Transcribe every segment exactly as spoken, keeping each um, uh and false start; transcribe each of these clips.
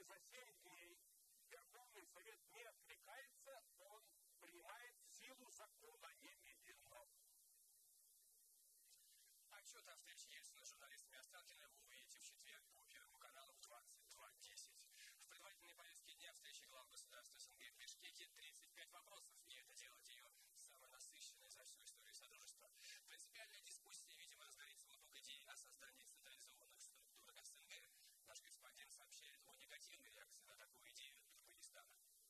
за семь дней Верховный Совет не откликается, он принимает силу закона немедленно. Отчет о встрече Ельцина с журналистами Останкиной вы увидите в четверг по Первому каналу в двадцать два десять. В предварительной повестке дня встречи глав государств СНГ в Бишкеке тридцать пять вопросов, и это делает ее самой насыщенной за всю историю Содружества. Принципиальная дискуссия, видимо, разгорится вокруг идеи о создании централизованных структур СНГ. Наш корреспондент сообщает о негативной реакции на такую идею Туркменистана.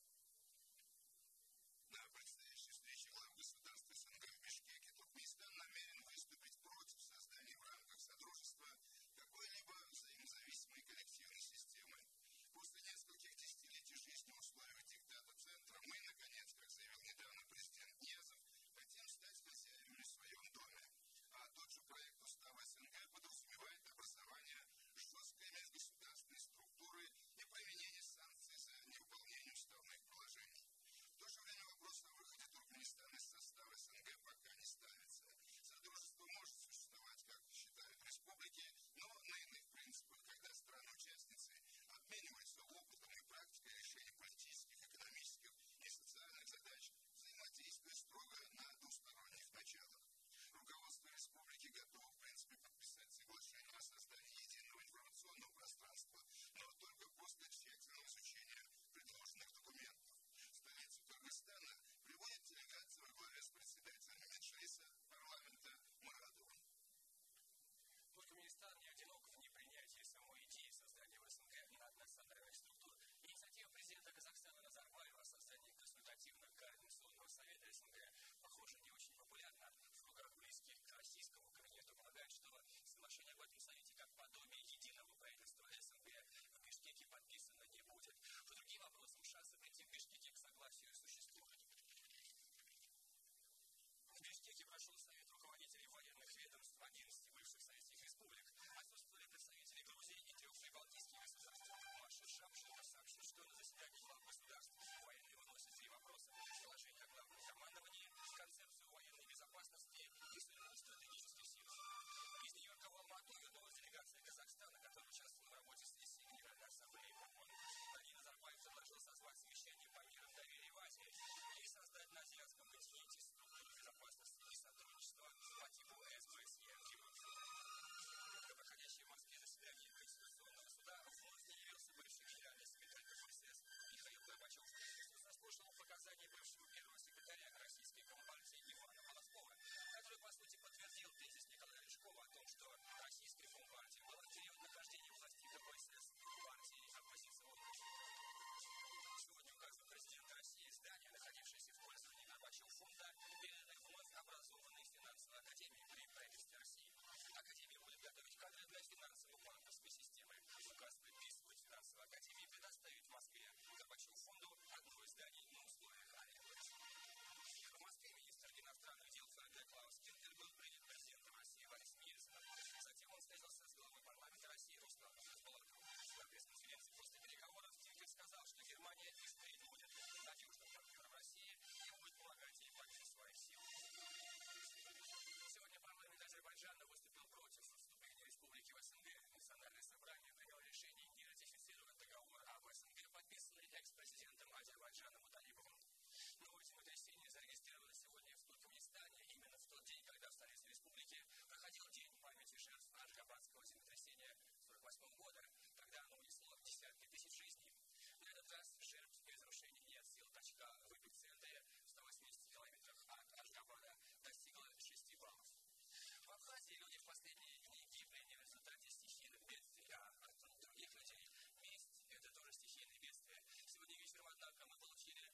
На предстоящей встрече глав государств СНГ в Бишкеке Туркменистан намерен выступить против создания в рамках Содружества какой-либо взаимозависимой коллективной системы. После нескольких десятилетий жизни в условиях диктата Центра мы, наконец, как заявил недавно президент Ниязов, хотим стать хозяевами в своем доме. А тот же проект устава СНГ подразумевает образование жесткой межгосударственной структуры и применение санкций за невыполнение уставных положений. В то же время вопрос о выходе Туркменистана из состава СНГ пока не ставится. Содружество может существовать, как считают республики, но на иных принципах, когда страны-участницы обмениваются опытом и практикой решения политических, экономических и социальных задач, взаимодействуя строго на двусторонних началах. Руководство республики готово, в принципе, подписать соглашение о создании единого информационного пространства, но только после тщательного изучения предложенных документов. Столицу Кыргызстана приводит делегация во главе с председателем Меджлиса парламента Мурадовым. Туркменистан не одинок в непринятии самой идеи создания в СНГ наднациональных структур. Инициатива президента Казахстана Назарбаева о создании консультативно-координационного совета СНГ, похоже, не очень популярна. В кругах близких к российскому кабинету полагают, что соглашение об этом совете как подобие единого правительства СНГ в Бишкеке подписано не будет. По другим вопросам шансы прийти в Бишкеке к согласию существуют. В Бишкеке прошел совет руководителей военных ведомств одиннадцати бывших советских республик. Отсутствовали представители Грузии и трех прибалтийских государств. Маршал Шапшин сообщил, что на заседании глав государств военные выносят три вопроса: положение о главном командовании, концепцию военной безопасности и стратегических сил. Из Нью-Йорка в Алмату вернулась делегация Казахстана, которая участвовала в работе сессии Генеральной Ассамблеи ООН. Али Назарбаев предложил созвать совещание по мирам доверия в Азии и создать на азиатском континенте структуру безопасности и сотрудничества по типу СБСЕ. На проходящее в Москве заседание Конституционного суда вновь не явился бывший генеральный секретарь КПСС Михаил Горбачев. Суд заслушал показания бывшего первого секретаря российской Компартии Ивана Полоскова, который, по сути, подтвердил тезис Николая Рыжкова о том, что российская Компартия была в период нахождения власти КПСС партией оппозиционной. Сегодня указом президента России здание, находившееся в пользовании Горбачев фонда, передано вновь образованной финансовой академии при правительстве России. Академия будет готовить кадры для финансово-банковской системы. Указ предписывает финансовой академии предоставить в Москве Горбачев фонду одно из зданий на условиях аренды. В Москве министр иностранных дел ФРГ Клаус Кинтель был принят президентом России Борисом Ельциным. Затем он встретился с главой парламента России Русланом Хасбулатовым. На пресс-конференции после переговоров Кинтель сказал, что Германия и впредь будет надежным партнером России и будет помогать ей по мере своих сил. Сегодня парламент Азербайджана выступил против вступления республики в СНГ. Национальное собрание приняло решение не ратифицировать договор об СНГ, подписанный экс-президентом Азербайджана Муталибовым. Новое землетрясение зарегистрировано сегодня в Туркменистане. Именно в тот день, когда в столице республики проходил день памяти жертв Ашгабадского землетрясения сорок восьмого года, когда оно унесло десятки тысяч жизней. На этот раз жертв и разрушений нет. Сила точка в эпицентре в ста восьмидесяти километрах от Ашгабада достигла шести баллов. В Абхазии люди в последние дни гибли не в результате стихийных бедствий, а от других людей. Месть – это тоже стихийное бедствие. Сегодня вечером, однако, мы получили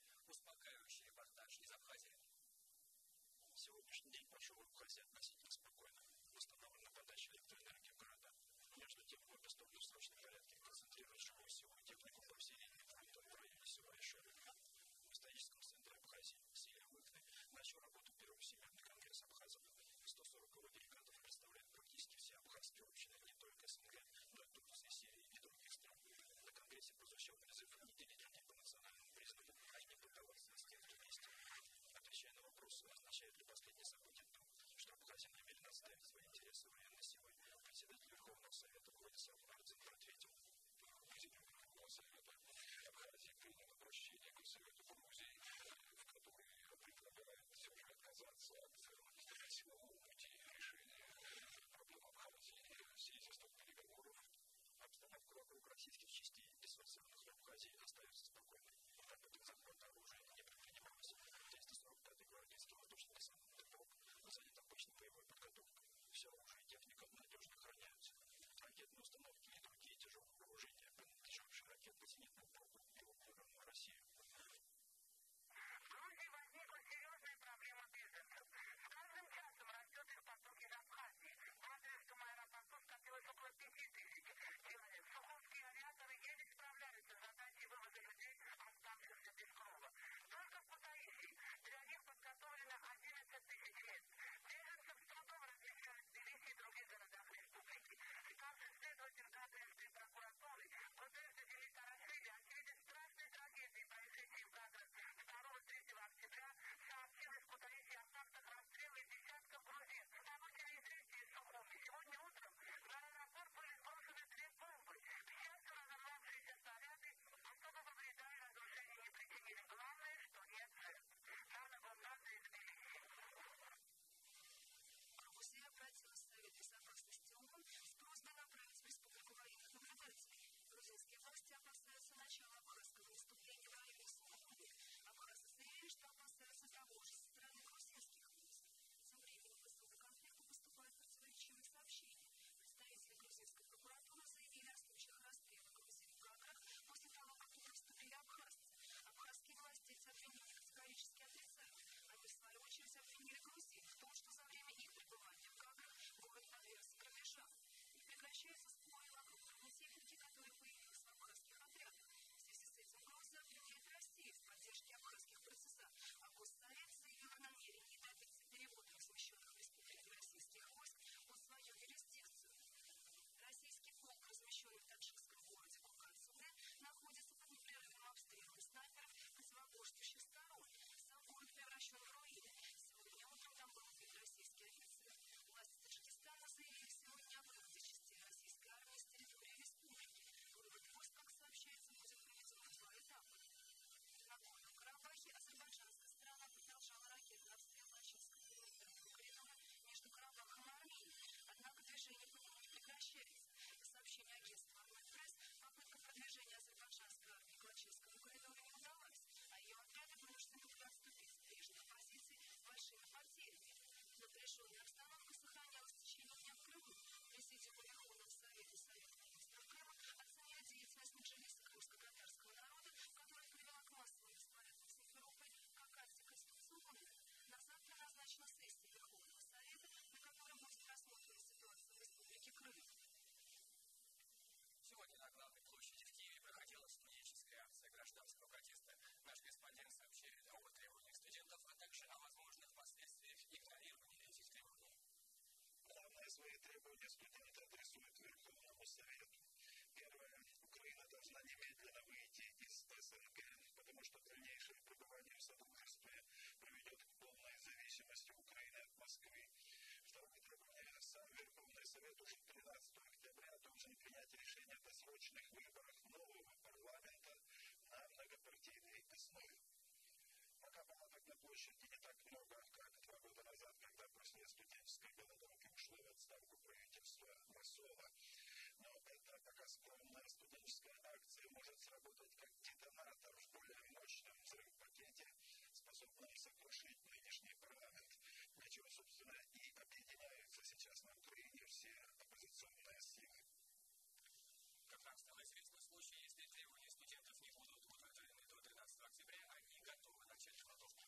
СНГ, потому что дальнейшее пребывание в Содружестве приведет к полной зависимости Украины от Москвы. Второе требование. Сам Верховный Совет уже тринадцатого октября должен принять решение о досрочных выборах нового парламента на многопартийной основе. Пока палаток на площади не так много, как два года назад, когда после студенческой голодовки ушло в отставку правительство Росова. Но эта пока скромная студенческая акция может сработать как детонатор в более мощном взрыв-пакете, способном сокрушить нынешний парламент, для чего, собственно, и объединяются сейчас на Украине все оппозиционные силы. Как раз стало известно в случае, если требования студентов не будут удовлетворены до тринадцатого октября, они готовы начать голодовку.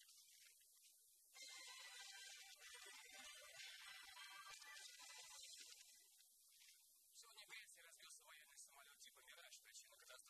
Сегодня в Греции разбился военный самолет типа «Мираж». Причина катастрофы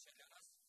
будущее для нас